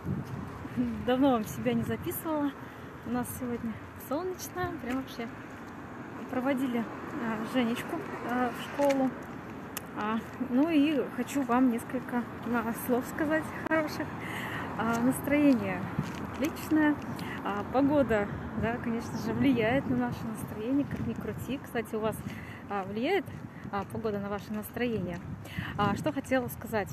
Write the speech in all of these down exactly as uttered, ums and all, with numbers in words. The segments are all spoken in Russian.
Давно вам себя не записывала. У нас сегодня солнечно, прям вообще. Проводили а, Женечку а, в школу. А, ну и хочу вам несколько а, слов сказать хороших. А, настроение отличное. А, погода, да, конечно же, влияет на наше настроение, как ни крути. Кстати, у вас а, влияет а, погода на ваше настроение? А, что хотела сказать.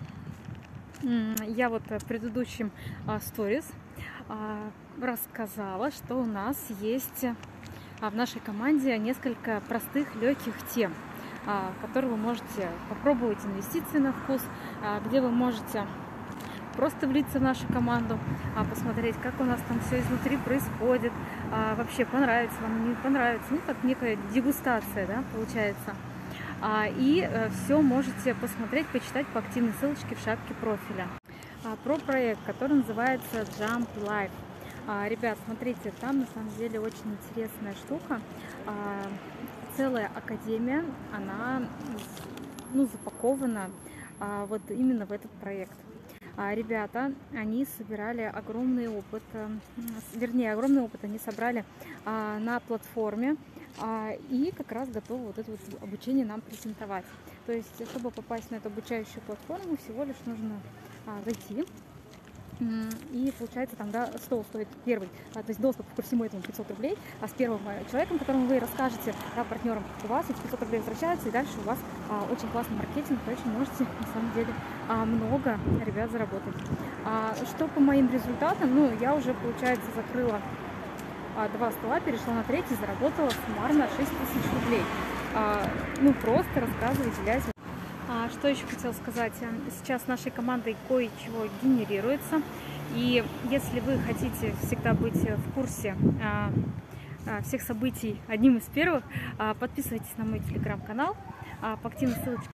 Я вот в предыдущем сторис рассказала, что у нас есть в нашей команде несколько простых, легких тем, которые вы можете попробовать, инвестиции на вкус, где вы можете просто влиться в нашу команду, посмотреть, как у нас там все изнутри происходит, вообще понравится вам, не понравится, ну как некая дегустация, да, получается. И все можете посмотреть, почитать по активной ссылочке в шапке профиля. Про проект, который называется Jump Life. Ребят, смотрите, там на самом деле очень интересная штука. Целая академия, она ну, запакована вот именно в этот проект. Ребята, они собирали огромный опыт, вернее, огромный опыт они собрали на платформе и как раз готовы вот это вот обучение нам презентовать. То есть, чтобы попасть на эту обучающую платформу, всего лишь нужно зайти. И получается, там, да, стол стоит первый, то есть доступ ко всему этому пятьсот рублей, а с первым человеком, которому вы расскажете, да, партнерам, у вас эти пятьсот рублей возвращаются, и дальше у вас а, очень классный маркетинг, вы очень можете, на самом деле, а, много, ребят, заработать. А, что по моим результатам, ну, я уже, получается, закрыла а, два стола, перешла на третий, заработала суммарно шесть тысяч рублей. А, ну, просто рассказывать, делять. А, что еще хотела сказать? Сейчас нашей командой кое-чего генерируется. И если вы хотите всегда быть в курсе а, а, всех событий одним из первых, а, подписывайтесь на мой телеграм-канал а, по активной ссылочке.